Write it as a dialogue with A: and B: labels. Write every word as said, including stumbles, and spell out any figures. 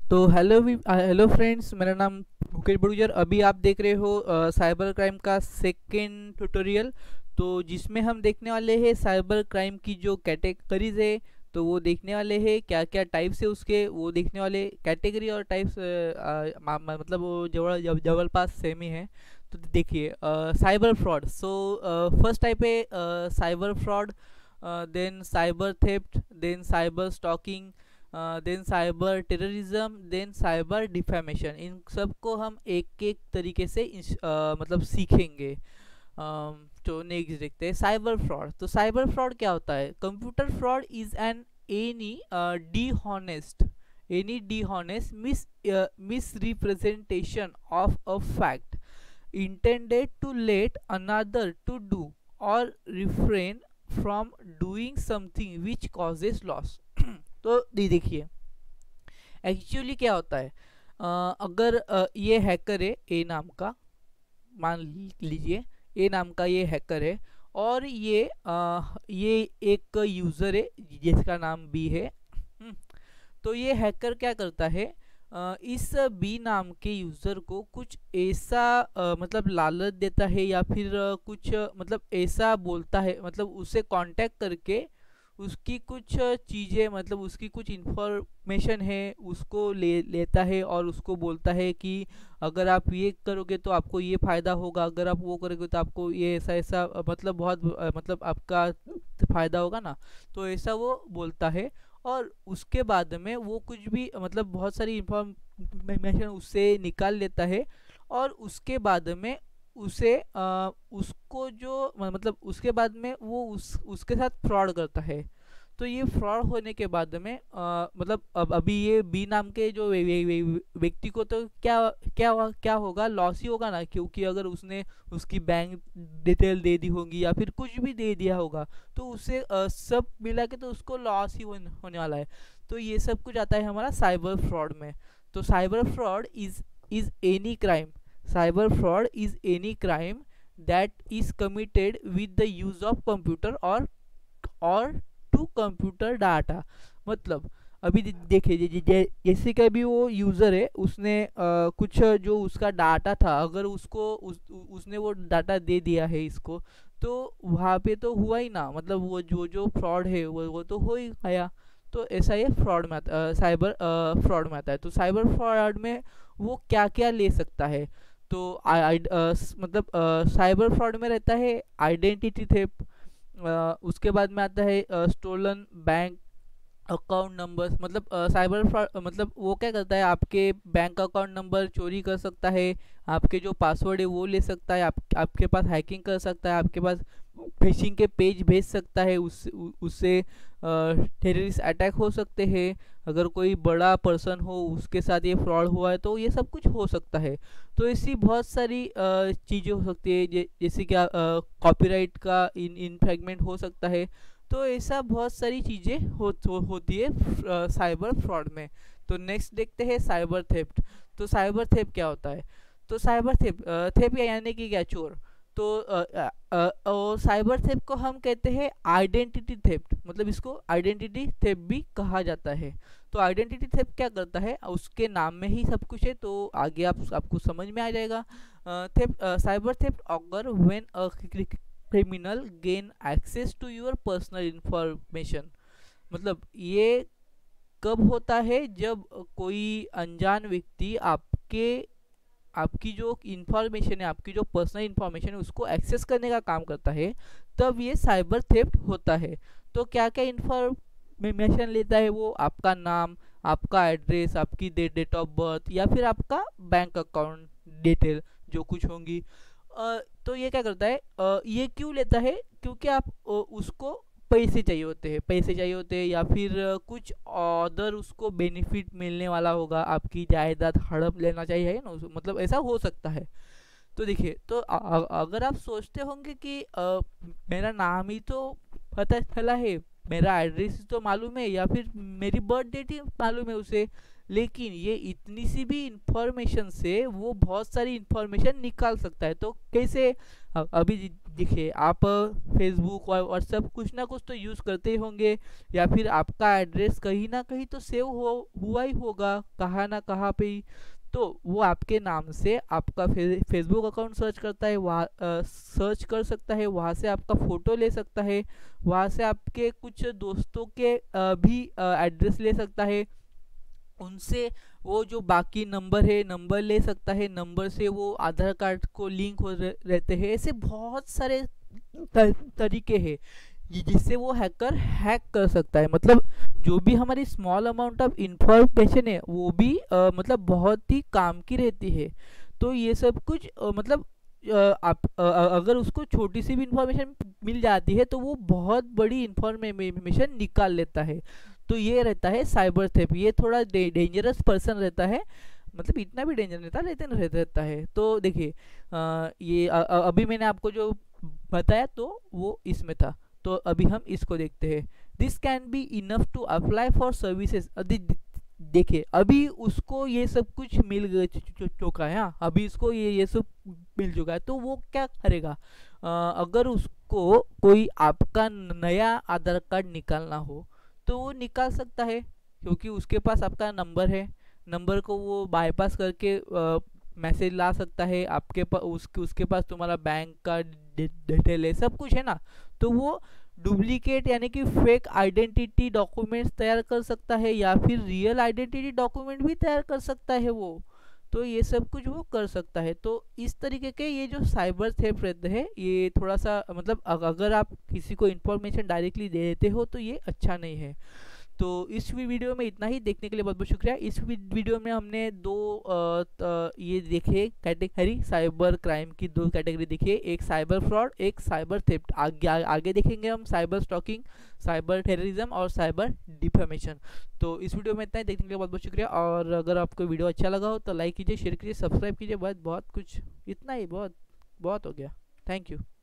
A: तो हेलो भी hello friends, मेरा नाम मुकेश बड़ूजर। अभी आप देख रहे हो अ, साइबर क्राइम का सेकेंड ट्यूटोरियल। तो जिसमें हम देखने वाले हैं साइबर क्राइम की जो कैटेगरीज है, तो वो देखने वाले हैं क्या क्या टाइप्स है उसके, वो देखने वाले कैटेगरी और टाइप्स मतलब वो जवळ जव- जवळपास सेम ही है। तो देखिए, cyber fraud. So first type है cyber fraud, then cyber theft, then cyber stalking, then cyber terrorism, then cyber defamation. इन सब को हम एक एक तरीके से इंस- अ, मतलब सीखेंगे। अम, तो नेक्स्ट देखते हैं साइबर फ्रॉड। तो साइबर फ्रॉड क्या होता है? Computer fraud is an any dishonest any dishonest mis misrepresentation of a fact intended to let another to do or refrain from doing something which causes loss। तो ये देखिए, actually क्या होता है। अ, अगर अ, ये हैकर है ए नाम का, मान लीजिए ए नाम का ये हैकर है, और ये अ, ये एक यूज़र है जिसका नाम बी है। हम्म, तो ये हैकर क्या करता है, अ, इस बी नाम के यूज़र को कुछ ऐसा अ, मतलब लालच देता है, या फिर अ, कुछ अ, मतलब ऐसा बोलता है, मतलब उससे कांटेक्ट करके उसकी कुछ चीज़ें, मतलब उसकी कुछ इन्फॉर्मेशन है उसको ले लेता है, और उसको बोलता है कि अगर आप ये करोगे तो आपको ये फ़ायदा होगा, अगर आप वो करोगे तो आपको ये ऐसा ऐसा अ, मतलब बहुत अ, मतलब आपका फ़ायदा होगा ना। तो ऐसा वो बोलता है, और उसके बाद में वो कुछ भी मतलब बहुत सारी इंफॉर्मेशन उससे निकाल लेता है, और उसके बाद में उसे अ, उसको जो मतलब उसके बाद में वो उस उसके साथ फ्रॉड करता है। तो ये फ्रॉड होने के बाद में अ, मतलब अब अभी ये बी नाम के जो वे- वे- वे- व्यक्ति को तो क्या क्या क्या होगा, लॉस ही होगा ना, क्योंकि अगर उसने उसकी बैंक डिटेल दे दी होगी या फिर कुछ भी दे दिया होगा, तो उसे अ, सब मिला के तो उसको लॉस ही होने होने वाला है। तो ये सब कुछ आता है हमारा साइबर फ्रॉड में। तो cyber fraud is is any crime cyber fraud is any crime that is committed with the use of computer और और टू कंप्यूटर डाटा। मतलब अभी दे- देखिए, जे- जे- जे- जैसे कि अभी वो यूज़र है, उसने अ, कुछ जो उसका डाटा था, अगर उसको उस, उ- उसने वो डाटा दे दिया है इसको, तो वहाँ पे तो हुआ ही ना, मतलब वो जो जो फ्रॉड है वो वो तो हो ही गया। तो ऐसा ये फ्रॉड में आता साइबर फ्रॉड में आता है। तो साइबर फ्रॉड में वो क्या क्या ले सकता है? तो आई आई अ, स- मतलब साइबर फ्रॉड में रहता है आइडेंटिटी थेफ्ट, अ, उसके बाद में आता है स्टोलन बैंक अकाउंट नंबर्स। मतलब साइबर फ्रॉड मतलब वो क्या करता है, आपके बैंक अकाउंट नंबर चोरी कर सकता है, आपके जो पासवर्ड है वो ले सकता है, आप, आपके पास हैकिंग कर सकता है, आपके पास फिशिंग के पेज भेज सकता है, उस उ- उससे टेररिस्ट अटैक हो सकते हैं। अगर कोई बड़ा पर्सन हो उसके साथ ये फ्रॉड हुआ है तो ये सब कुछ हो सकता है। तो ऐसी बहुत सारी अ, चीज़ें हो सकती है, जे, जैसे कि कॉपीराइट का इन इन्फ्रैगमेंट हो सकता है। तो ऐसा बहुत सारी चीज़ें हो, हो, होती है साइबर फ्रॉड में। तो नेक्स्ट देखते हैं साइबर थेफ्ट। तो साइबर थेफ्ट क्या होता है? तो साइबर थेफ्ट थेफ्ट यानी कि क्या, चोर। तो अ, अ, अ, और साइबर थेफ्ट को हम कहते हैं आइडेंटिटी थेफ्ट, मतलब इसको आइडेंटिटी थेफ्ट भी कहा जाता है। तो आइडेंटिटी थेफ्ट क्या करता है, उसके नाम में ही सब कुछ है, तो आगे आप आपको समझ में आ जाएगा। थेफ्ट साइबर थेफ्ट अगर when a criminal gain access to your personal information. मतलब ये कब होता है, जब कोई अनजान व्यक्ति आपके आपकी जो इंफॉर्मेशन है, आपकी जो पर्सनल इंफॉर्मेशन है उसको एक्सेस करने का काम करता है, तब ये साइबर थेफ्ट होता है। तो क्या क्या इंफॉर्मेशन लेता है वो? आपका नाम, आपका एड्रेस, आपकी डेट ऑफ बर्थ, या फिर आपका बैंक अकाउंट डिटेल जो कुछ होंगी। अ, तो ये क्या करता है, अ, ये क्यों लेता है? क्योंकि आप अ, उसको पैसे चाहिए होते हैं पैसे चाहिए होते हैं, या फिर अ, कुछ अदर उसको बेनिफिट मिलने वाला होगा, आपकी जायदाद हड़प लेना चाहिए, है ना उस- मतलब ऐसा हो सकता है। तो देखिए, तो अ- अ- अगर आप सोचते होंगे कि अ, मेरा नाम ही तो पता चला है, मेरा एड्रेस तो मालूम है या फिर मेरी बर्थ डेट ही मालूम है उसे, लेकिन ये इतनी सी भी इंफॉर्मेशन से वो बहुत सारी इंफॉर्मेशन निकाल सकता है। तो कैसे? अ- अभी दि- देखिए, आप फेसबुक और व्हाट्सएप कुछ ना कुछ तो यूज़ करते ही होंगे, या फिर आपका एड्रेस कहीं ना कहीं तो सेव हो हुआ ही होगा, कहाँ ना कहाँ पे ही। तो वो आपके नाम से आपका फे, फेसबुक अकाउंट सर्च करता है, वहाँ सर्च कर सकता है, वहाँ से आपका फ़ोटो ले सकता है, वहाँ से आपके कुछ दोस्तों के अ, भी एड्रेस ले सकता है, उनसे वो जो बाकी नंबर है नंबर ले सकता है, नंबर से वो आधार कार्ड को लिंक हो रह- रहते हैं। ऐसे बहुत सारे त- तरीके हैं ये जिससे वो हैकर हैक कर सकता है। मतलब जो भी हमारी स्मॉल अमाउंट ऑफ इंफॉर्मेशन है वो भी अ, मतलब बहुत ही काम की रहती है। तो ये सब कुछ अ, मतलब अ, आप अ, अ, अगर उसको छोटी सी भी इंफॉर्मेशन मिल जाती है तो वो बहुत बड़ी इंफॉर्मेशन निकाल लेता है। तो ये रहता है साइबर थेप, ये थोड़ा डे, डेंजरस पर्सन रहता है। मतलब इतना भी डेंजर नहीं था, लेकिन रह, रहता है। तो देखिए, अ, ये अ, अ, अभी मैंने आपको जो बताया तो वो इसमें था। तो अभी हम इसको देखते हैं। This can be enough to apply for services. देखिए, अभी उसको ये सब कुछ मिल गया चु- चु- चुका है। हाँ, अभी इसको ये ये सब मिल चुका है, तो वो क्या करेगा? अ, अगर उसको कोई आपका नया आधार कार्ड निकालना हो तो वो निकाल सकता है, क्योंकि उसके पास आपका नंबर है। नंबर को वो बाईपास करके मैसेज ला सकता है आपके पास, उसके उसके पास तुम्हारा बैंक का डिटेल है, सब कुछ है ना। तो वो डुप्लीकेट यानी कि फेक आइडेंटिटी डॉक्यूमेंट्स तैयार कर सकता है, या फिर रियल आइडेंटिटी डॉक्यूमेंट भी तैयार कर सकता है वो। तो ये सब कुछ वो कर सकता है। तो इस तरीके के ये जो साइबर थेफ्ट रहते हैं, ये थोड़ा सा मतलब अग- अगर आप किसी को इन्फॉर्मेशन डायरेक्टली दे देते हो तो ये अच्छा नहीं है। तो इस वी- वीडियो में इतना ही। देखने के लिए बहुत बहुत शुक्रिया। इस वी- वीडियो में हमने दो अ, त- ये देखे कैटेगरी, साइबर क्राइम की दो कैटेगरी देखी, एक साइबर फ्रॉड, एक साइबर थेफ्ट। आगे आ, आगे देखेंगे हम साइबर स्टॉकिंग, साइबर टेररिज्म और साइबर डिफेमेशन। तो इस वीडियो में इतना ही। देखने के लिए बहुत बहुत शुक्रिया। और अगर आपको वीडियो अच्छा लगा हो तो लाइक कीजिए, शेयर कीजिए, सब्सक्राइब कीजिए, बहुत बहुत कुछ, इतना ही बहुत बहुत हो गया। Thank you.